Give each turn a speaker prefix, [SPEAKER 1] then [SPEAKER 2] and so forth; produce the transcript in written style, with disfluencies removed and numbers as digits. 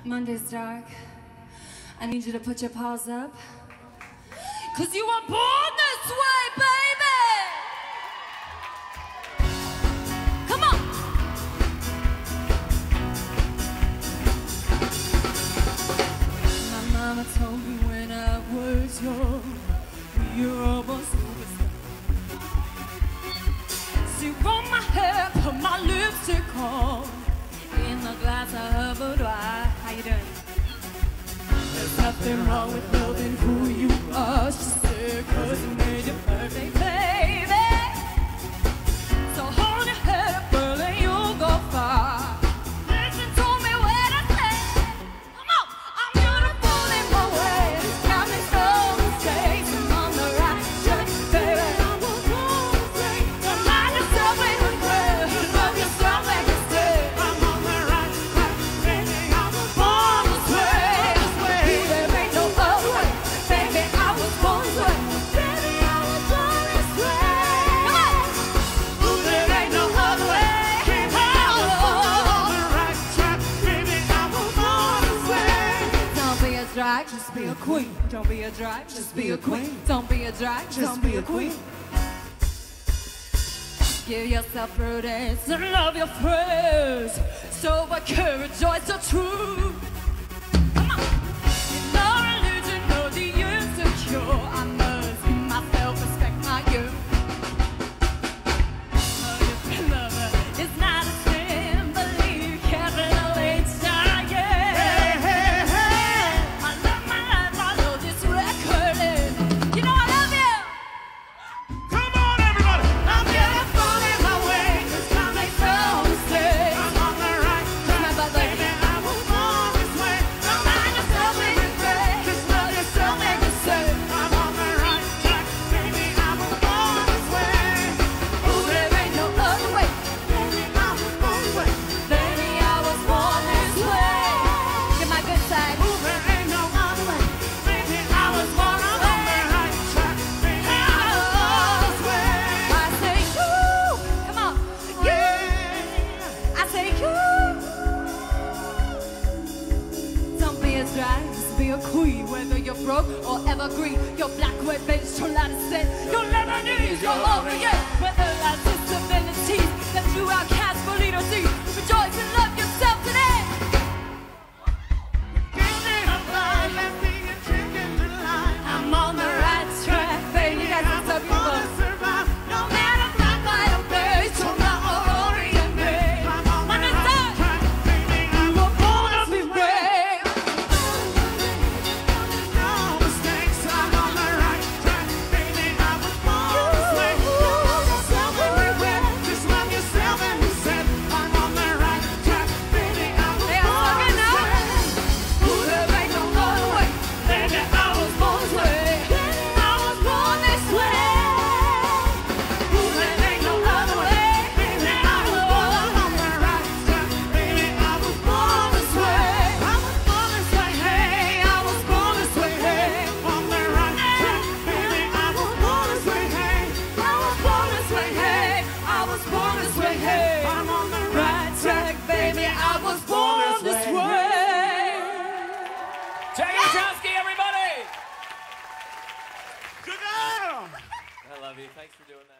[SPEAKER 1] Monday's dark. I need you to put your paws up. 'Cause you were born this way, baby! Come on! My mama told me when I was young, you're almost superstar. She rolled my hair, put my lipstick on. In the glass of her boudoir. How you doing? There's nothing wrong with loving who you are, she said, 'cause you made your perfect baby. So hold your head up, girl, and you'll go far. Listen to me when I say, come on! I'm beautiful in my ways, got me so mistakes. I'm on the right track, baby. I was born this way. Don't mind yourself when you pray. Love yourself like you say. I'm on the right track, baby. I was born this way. There ain't no other way, baby. I was born this way. Baby, I was born this way. Come on! Ooh, there ain't no other way. Baby, I was born on the right track. Baby, I was born this way. Don't be a drag, just be a queen. Don't be a drag, just be a queen. Don't be a drag, just be a queen. Give yourself prudence and love your friends. Sober courage, joy so true. Come on! In no religion, no the insecure. I must be myself, respect my youth. A different lover is not a sin. Believe capital H-I-M. Hey, hey, hey! I love my life, I know this record is. You know I love you!
[SPEAKER 2] Come on, everybody!
[SPEAKER 1] I'm beautiful in my way, 'cause time makes no mistake.
[SPEAKER 2] I'm on the right track, baby. I was born this way.
[SPEAKER 1] Don't mind yourself when you pray. Just love yourself, make a save.
[SPEAKER 2] I'm on the right track, baby. I was born this way.
[SPEAKER 1] Ooh, there ain't no other way.
[SPEAKER 2] Baby, I was born this way.
[SPEAKER 1] Baby, I was born this way. Get my good side.
[SPEAKER 2] Ooh, there ain't no other way. Baby, I was born on the right track, baby. I was born this way.
[SPEAKER 1] I say you. Come on. You. I say you. Don't be a drag, just be a queen. Whether you're broke or evergreen, your black, white, beige, chocolate set, your Lebanese, your Orient. Whether that's disabilities that you outcast for leader see. Rejoice and love yourself today.
[SPEAKER 2] Give me a line, let me a chicken to line.
[SPEAKER 1] I'm on the right track, baby. You guys are so
[SPEAKER 2] I wanna
[SPEAKER 1] beautiful.
[SPEAKER 2] survive.
[SPEAKER 1] No matter black, white, or beige, chocolate or Orient, babe.
[SPEAKER 2] I'm on
[SPEAKER 1] When
[SPEAKER 2] the
[SPEAKER 1] it's
[SPEAKER 2] right
[SPEAKER 1] done,
[SPEAKER 2] track, baby. I
[SPEAKER 1] you
[SPEAKER 2] was
[SPEAKER 1] were born to be brave.
[SPEAKER 2] no mistakes. I'm on the right track, baby. I was born this way. Love yourself everywhere. Just love yourself and you said I'm on the right track, baby. I was
[SPEAKER 1] They are
[SPEAKER 2] born
[SPEAKER 1] talking
[SPEAKER 2] this
[SPEAKER 1] now.
[SPEAKER 2] way.
[SPEAKER 1] Ooh, there ain't no other way. Baby, I was born this way. I was born this way. Ooh, there ain't no other way.
[SPEAKER 2] Baby, I was born on the right track, baby. I was born this way. I was born this way, hey. I was born this way, hey. On the right track, baby. I was born this way, hey.
[SPEAKER 1] I was born this way, hey. I was born this way, hey.
[SPEAKER 2] I'm on the
[SPEAKER 1] Right track, baby. I was born this way.
[SPEAKER 3] Wiatrowski, everybody!
[SPEAKER 2] Good girl.
[SPEAKER 3] I love you. Thanks for doing that.